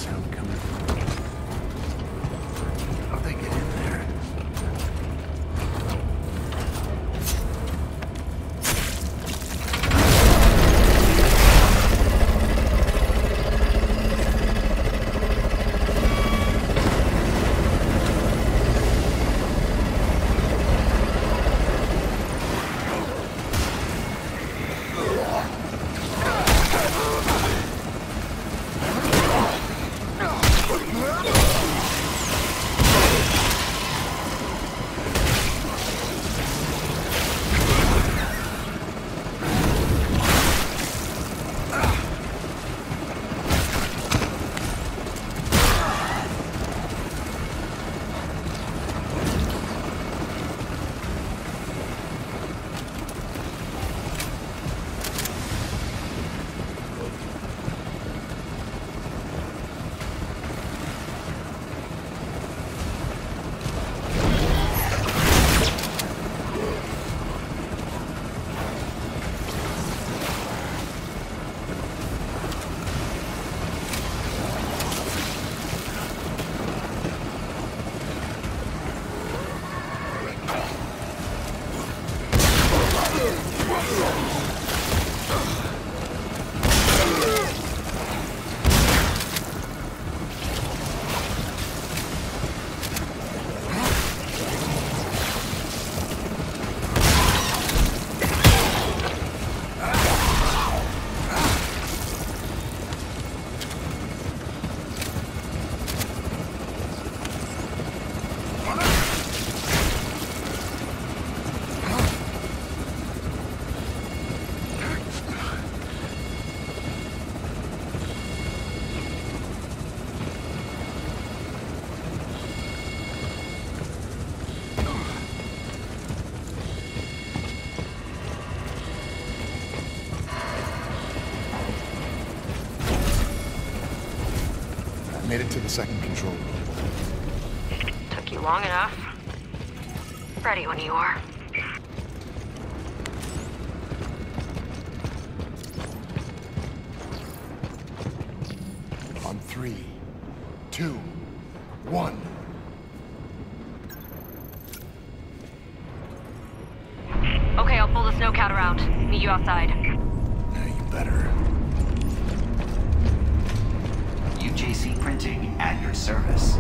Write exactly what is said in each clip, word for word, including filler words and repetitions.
sound coming from? How'd they get in there? Made it to the second control room. Took you long enough. Ready when you are. On three, two, one. Okay, I'll pull the snowcat around. Meet you outside. Yeah, you better. U J C Printing at your service.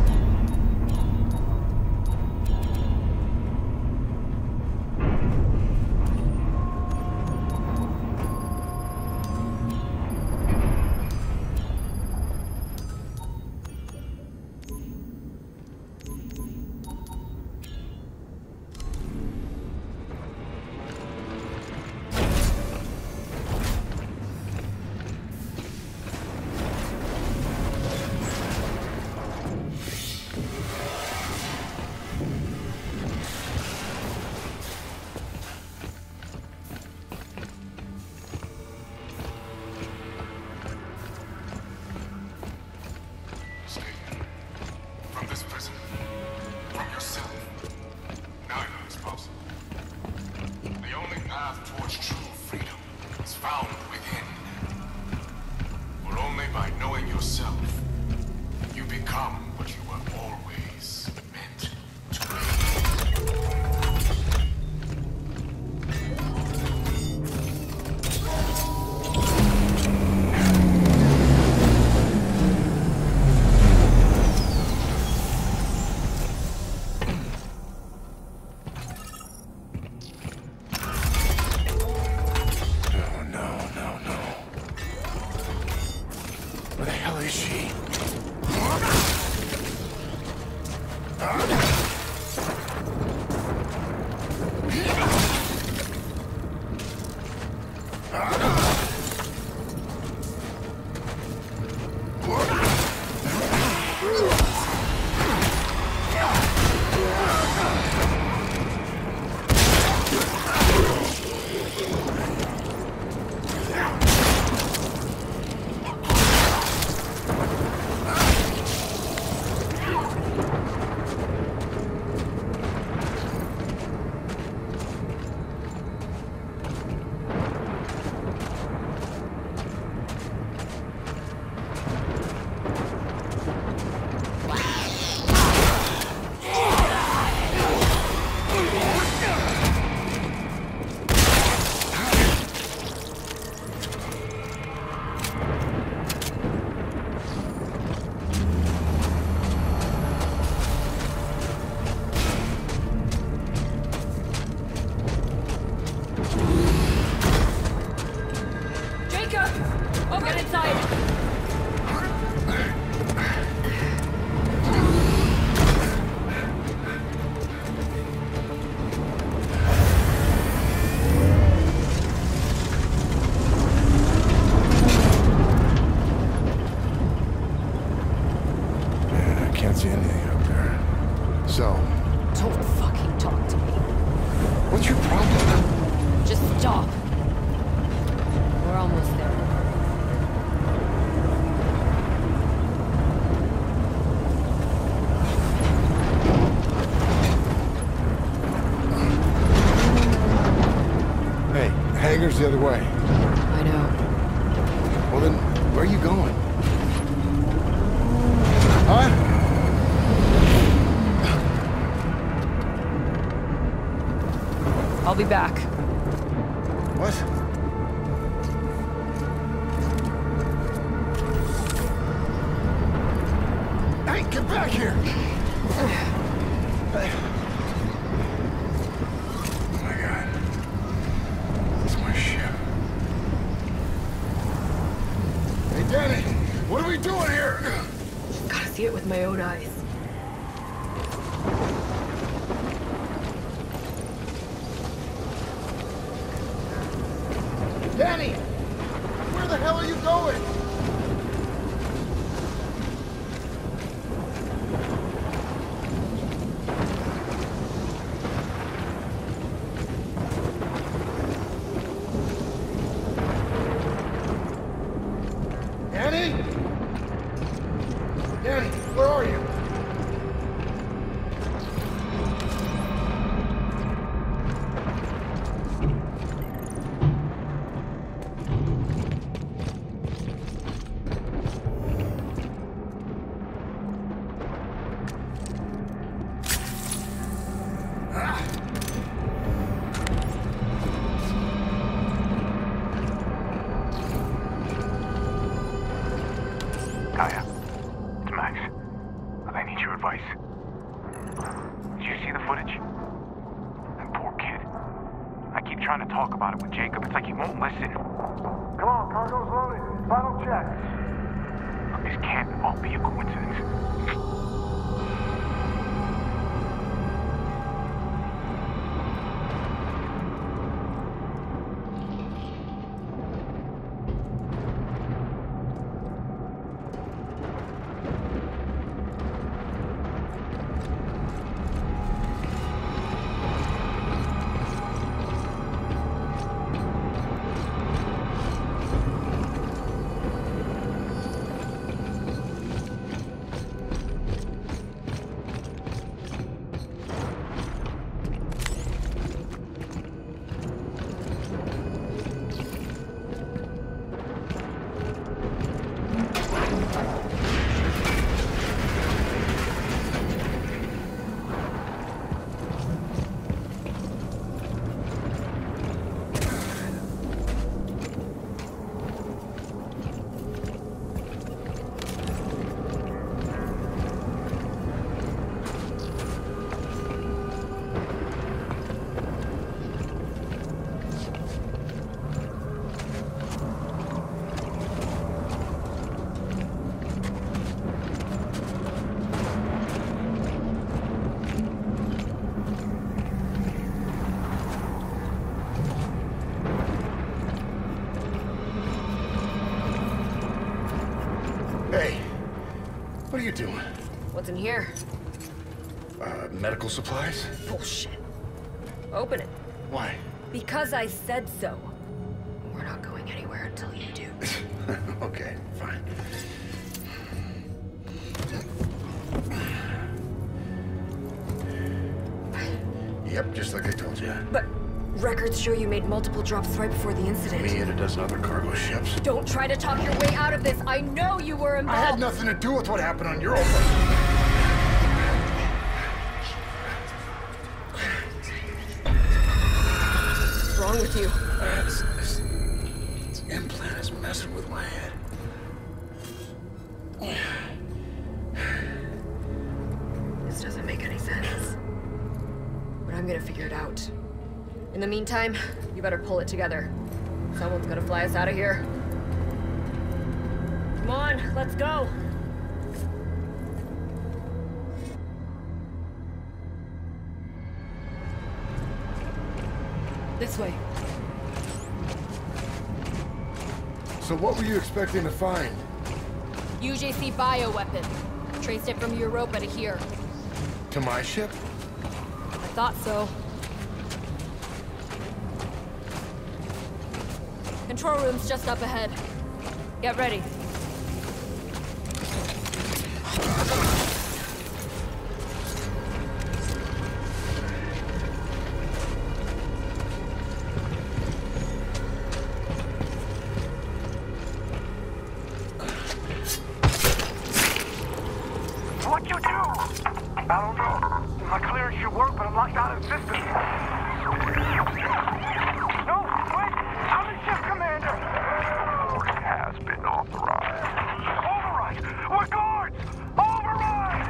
seeing anything up there. So, Don't fucking talk to me. what's your problem? Just stop. We're almost there. Hey, hangar's the other way. I know. Well then, where are you going? Huh? I'll be back. What? Hey, get back here! Hey. Oh my god. It's my ship. Hey, Danny! What are we doing here? Gotta see it with my own eyes. Danny! Where the hell are you going? Danny? Danny, where are you? Kaya, it's Max. I need your advice. Did you see the footage? That poor kid. I keep trying to talk about it with Jacob. It's like he won't listen. Come on, cargo's loaded. Final check. This can't all be a coincidence. Hey, what are you doing? What's in here? Uh, medical supplies? Bullshit. Open it. Why? Because I said so. We're not going anywhere until you do. Okay, fine. Yep, just like I told you. But records show you made multiple drops right before the incident. Me and a dozen other cargo ships. Don't try to talk your way out of this. I know you were I involved. had nothing to do with what happened on Europa. What's wrong with you? Uh, this, this, this implant is messing with my head. This doesn't make any sense. But I'm gonna figure it out. In the meantime, you better pull it together. Someone's gonna fly us out of here. Come on, let's go. This way. So what were you expecting to find? U J C bioweapon. Traced it from Europa to here. To my ship? I thought so. Control room's just up ahead. Get ready. What'd you do? I don't know. My clearance should work, but I'm locked out of the system. No, wait! I'm the ship commander! Has been authorized. Override! We're guards! Override!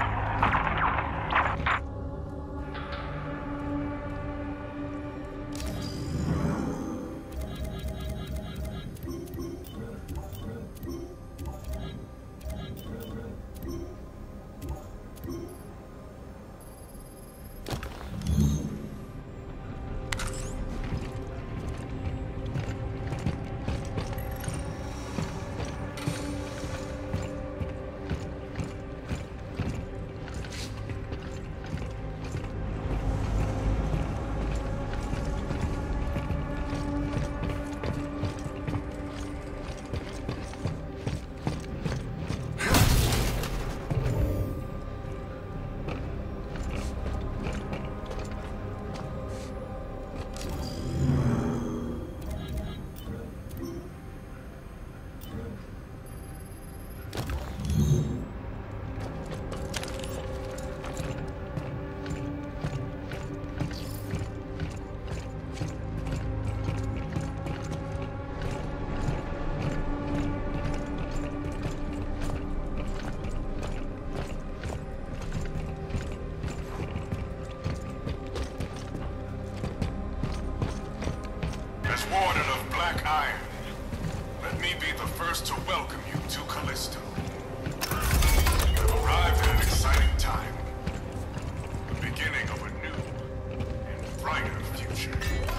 As Warden of Black Iron, let me be the first to welcome you to Callisto. You have arrived at an exciting time. The beginning of a new and brighter future.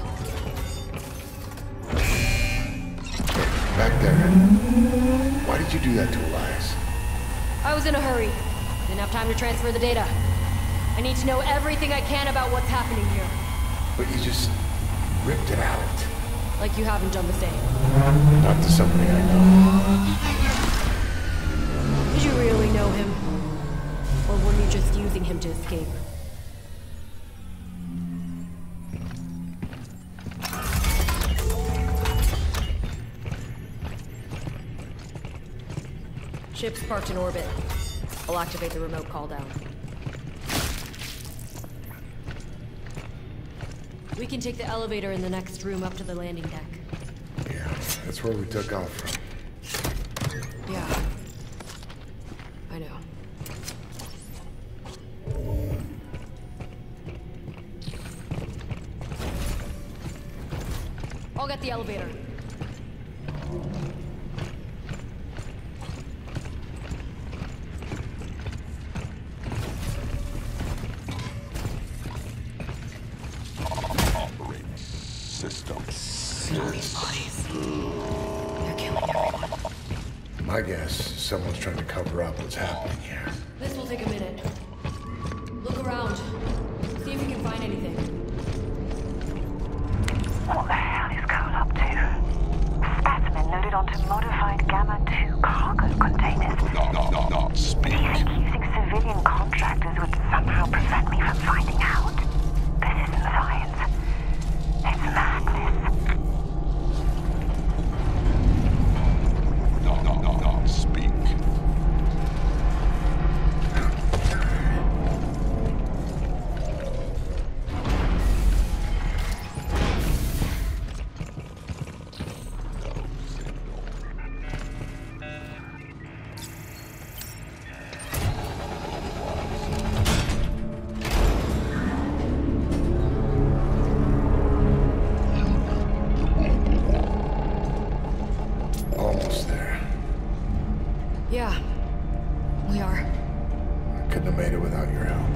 Back there. Why did you do that to Elias? I was in a hurry. Didn't have time to transfer the data. I need to know everything I can about what's happening here. But you just ripped it out. Like you haven't done the same. Not to somebody I know. Did you really know him? Or were you just using him to escape? Ship's parked in orbit. I'll activate the remote call down. We can take the elevator in the next room up to the landing deck. Yeah, that's where we took off from. Yeah. I know. I'll get the elevator. My guess, someone's trying to cover up what's happening here. This will take a minute. Look around. See if you can find anything. What the hell is Cole up to? Specimen loaded onto modified Gamma two cargo containers. No, no, no, no, speak. Do you think using civilian contractors would somehow prevent me from finding out? This isn't science. It's madness. No, no, no, no, speak. Almost there. Yeah. We are. I couldn't have made it without your help.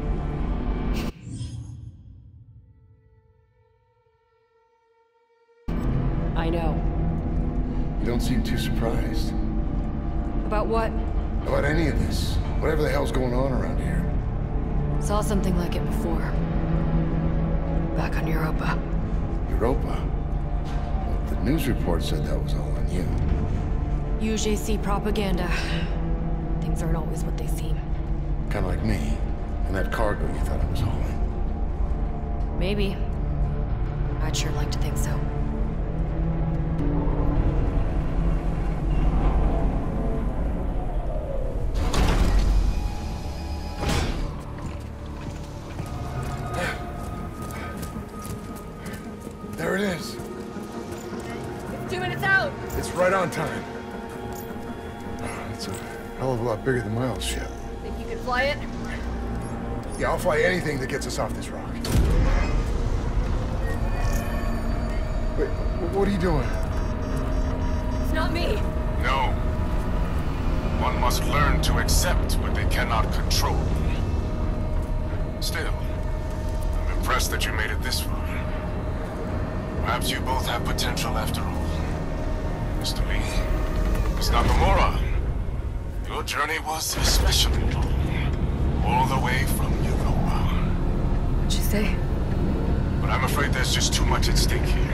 I know. You don't seem too surprised. About what? About any of this. Whatever the hell's going on around here. Saw something like it before. Back on Europa. Europa? Well, the news report said that was all on you. U J C propaganda. Things aren't always what they seem. Kind of like me. And that cargo you thought I was hauling. Maybe. I'd sure like to think so. There it is. It's two minutes out! It's right on time. It's a hell of a lot bigger than my old ship. Think you could fly it? Yeah, I'll fly anything that gets us off this rock. Wait, what are you doing? It's not me! No. One must learn to accept what they cannot control. Still, I'm impressed that you made it this far. Perhaps you both have potential after all. Mister Lee, Miss Nakamura, your journey was especially long. All the way from Europa. What'd you say? But I'm afraid there's just too much at stake here.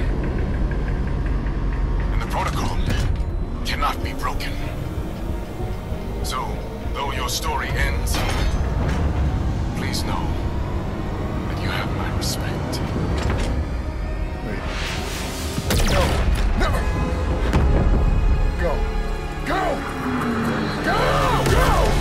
And the protocol cannot be broken. So, though your story ends here, please know that you have my respect. Wait. No! Never! Go! Go! Go! Go!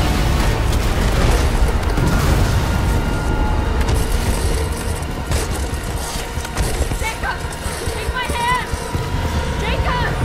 Jacob! Take my hand! Jacob!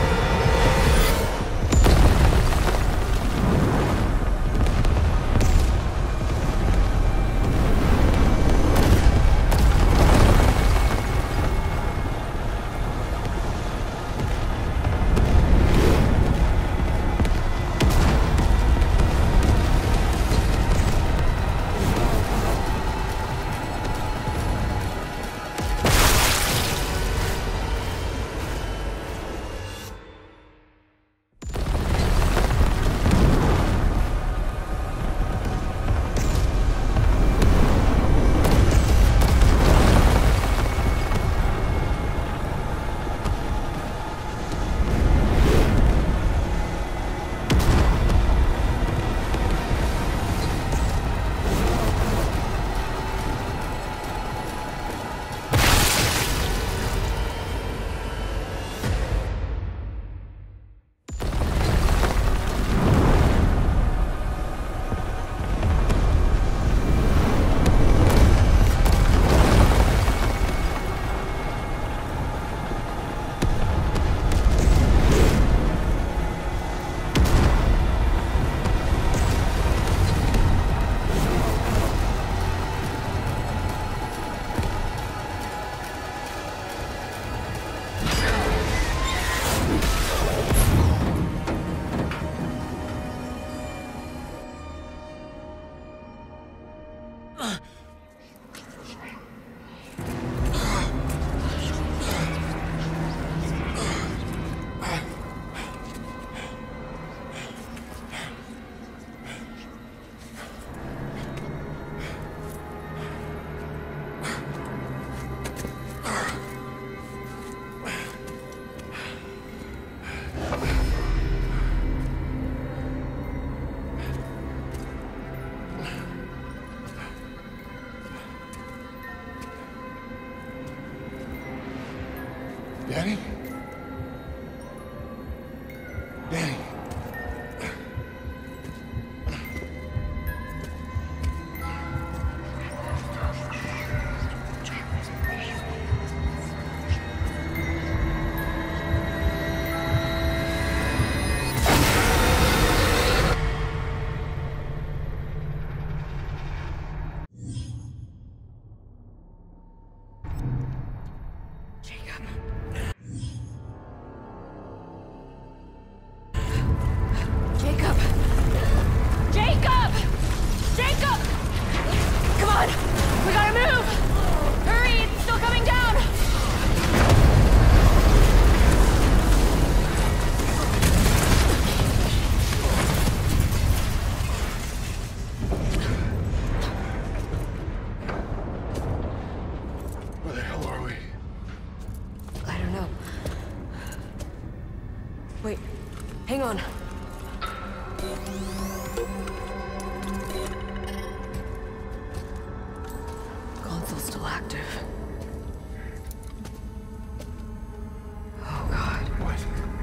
Danny? Danny? Jacob. Console's still active. Oh god. What?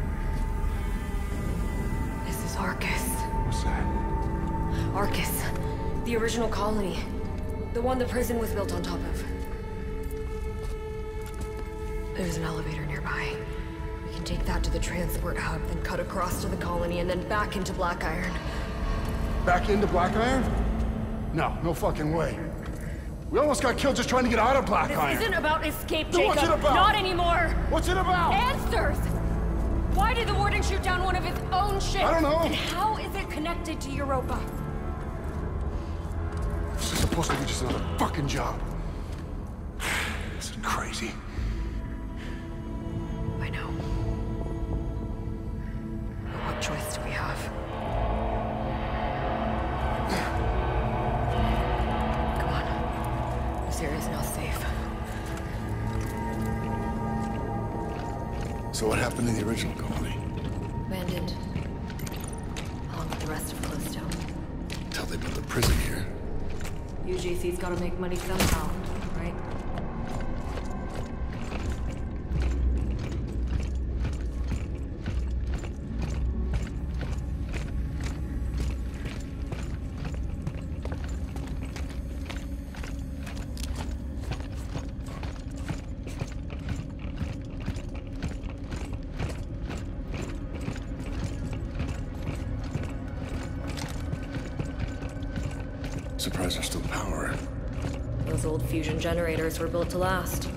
This is Arcus. What's that? Arcus. The original colony. The one the prison was built on top of. There's an elevator nearby. We can take that to the transport hub, then cut across to the colony, and then back into Black Iron. Back into Black Iron? No, no fucking way. We almost got killed just trying to get out of Black This Iron. isn't about escape, Then Jacob. what's it about? Not anymore. What's it about? Answers! Why did the Warden shoot down one of his own ships? I don't know. And how is it connected to Europa? This is supposed to be just another fucking job. This is crazy. I know. But what choice do we have? Come on. This area's now safe. So what happened to the original colony? Abandoned. Along with the rest of Callisto. Until they built a prison here. U J C's gotta make money somehow, right? Surprised there's still power. Those old fusion generators were built to last.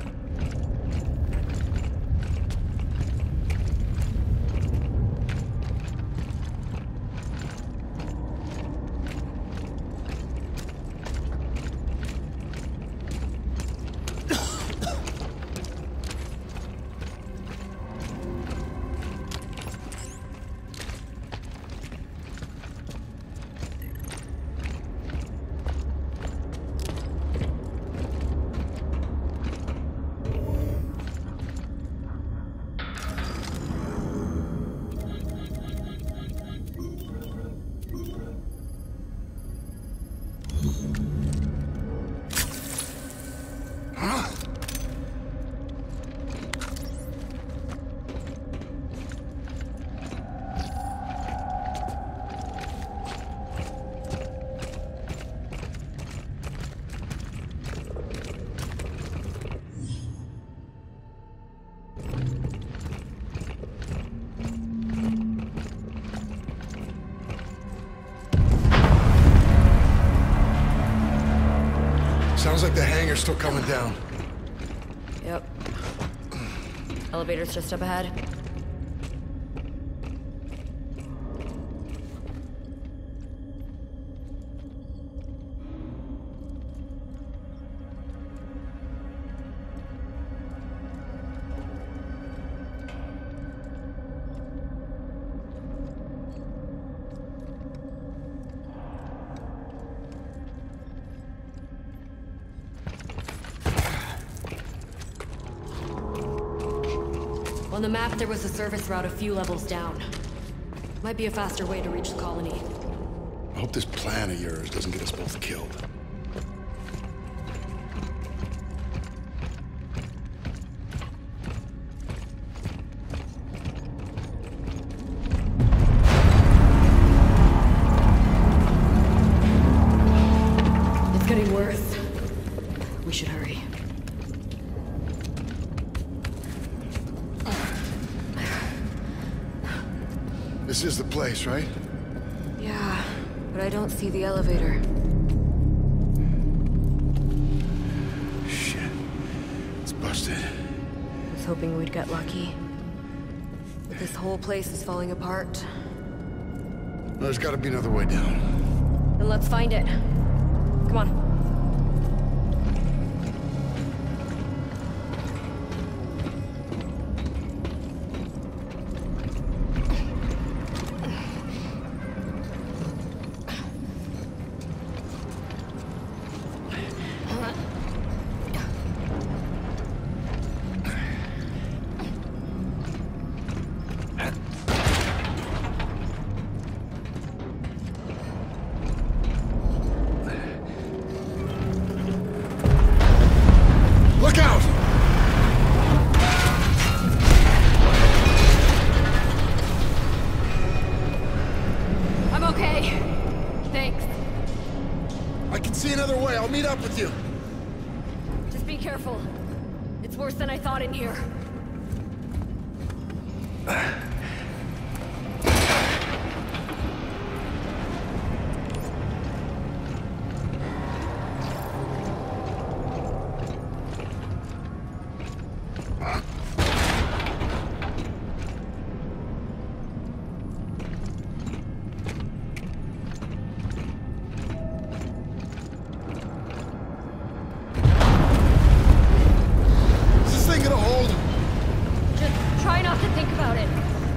Sounds like the hangar's still coming down. Yep. Elevator's just up ahead. On the map, there was a service route a few levels down. Might be a faster way to reach the colony. I hope this plan of yours doesn't get us both killed. It's getting worse. We should hurry. This is the place, right? Yeah, but I don't see the elevator. Shit. It's busted. I was hoping we'd get lucky. But this whole place is falling apart. There's gotta be another way down. Then let's find it. Come on. can see another way. I'll meet up with you. Just be careful. It's worse than I thought in here. Try not to think about it.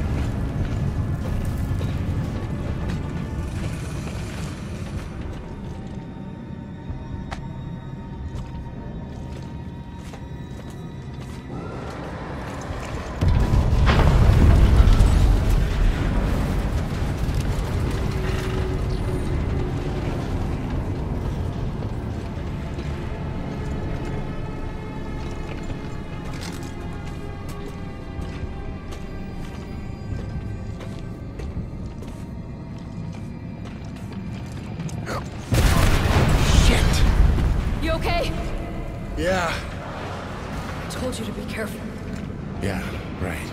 You okay? Yeah. I told you to be careful. Yeah, right.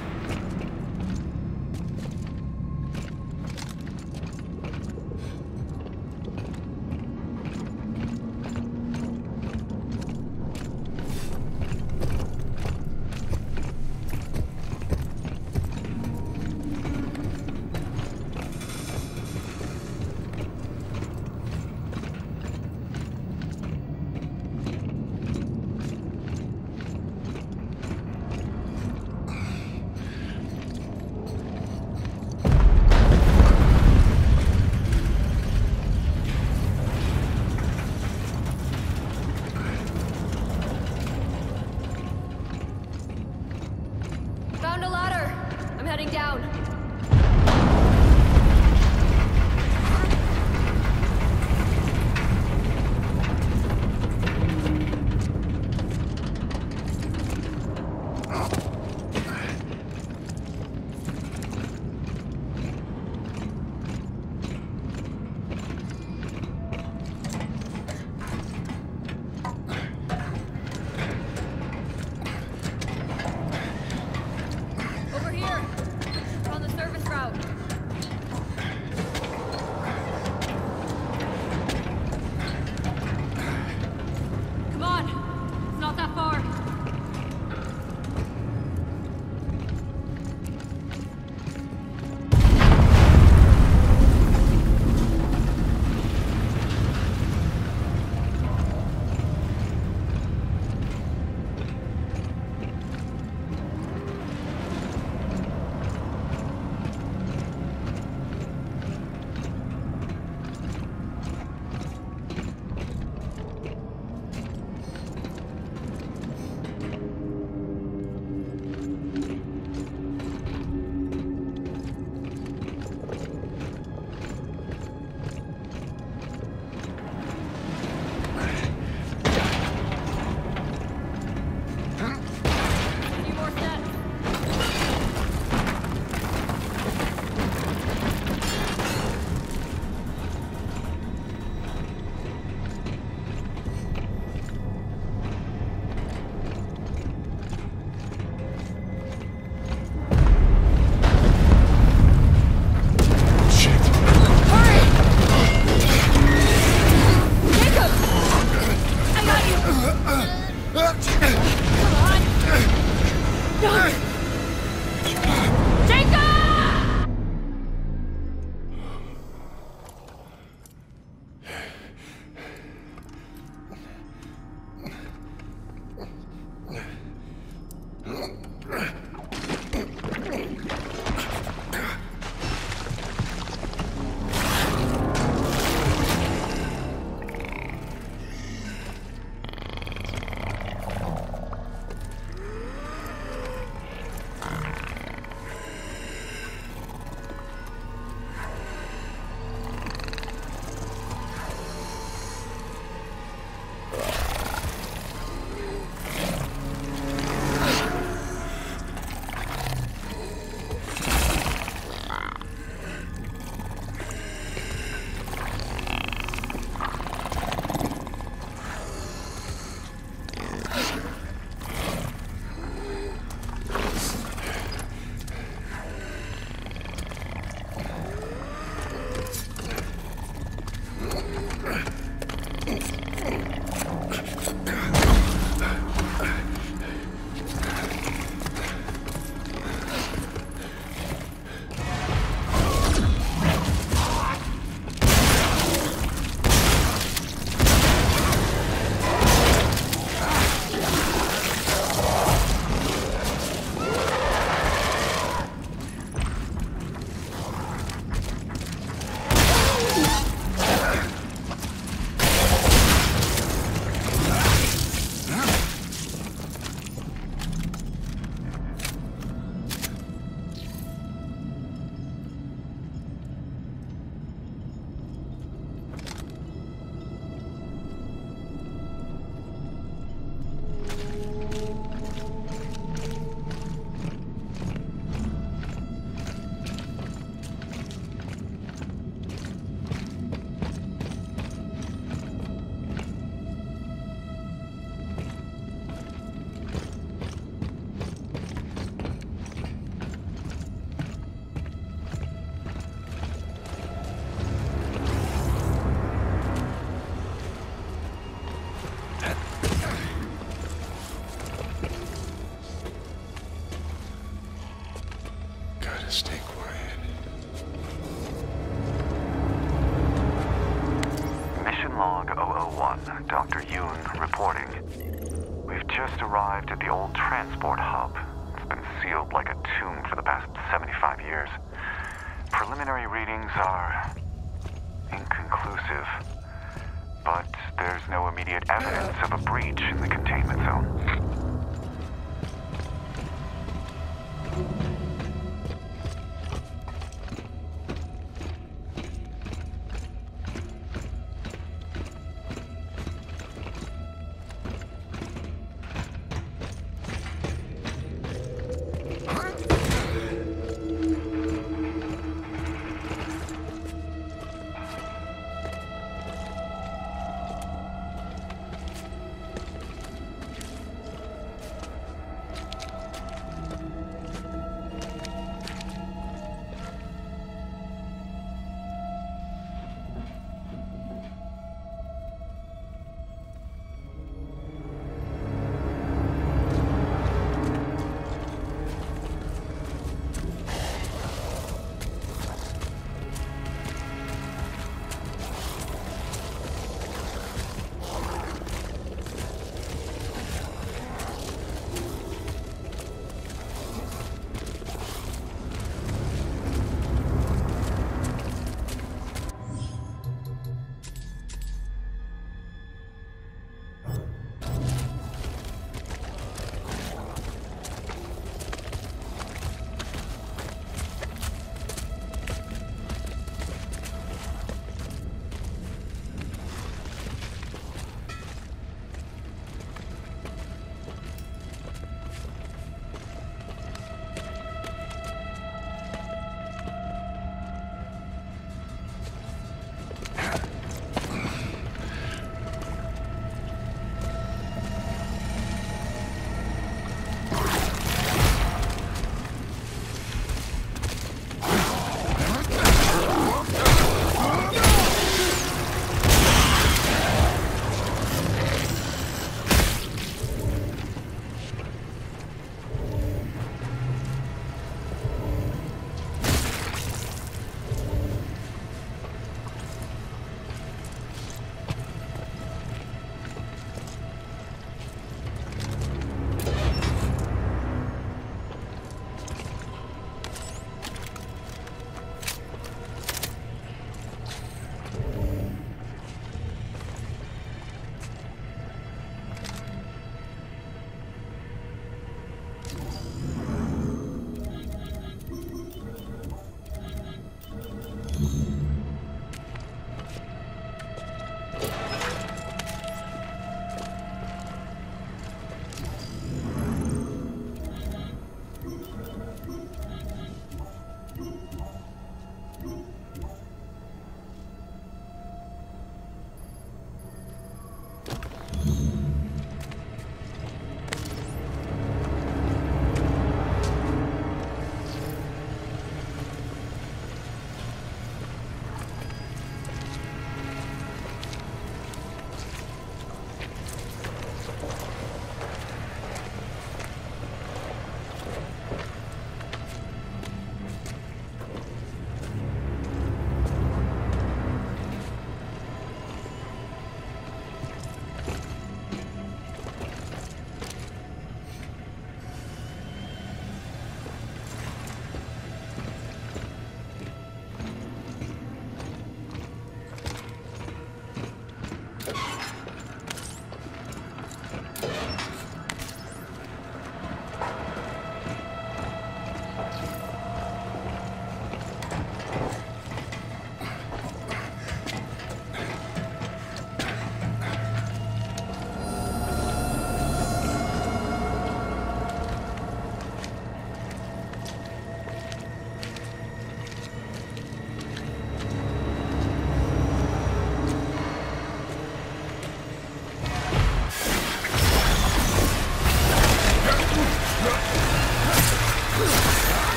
Log zero zero one, Doctor Yoon reporting. We've just arrived at the old transport hub. It's been sealed like a tomb for the past seventy-five years. Preliminary readings are inconclusive, but there's no immediate evidence of a breach in the containment zone.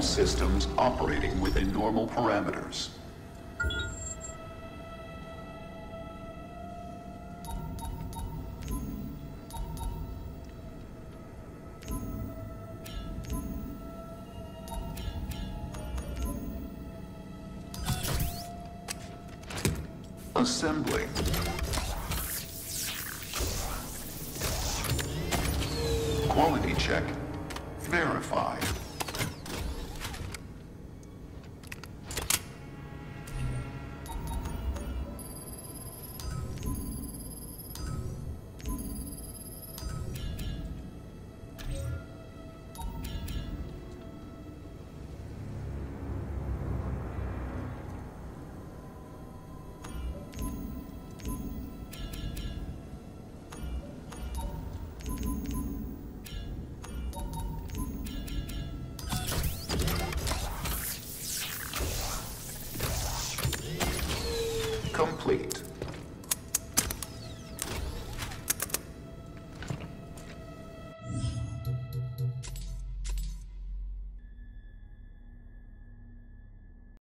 All systems operating within normal parameters. Assembling. Quality check. Verified. Complete.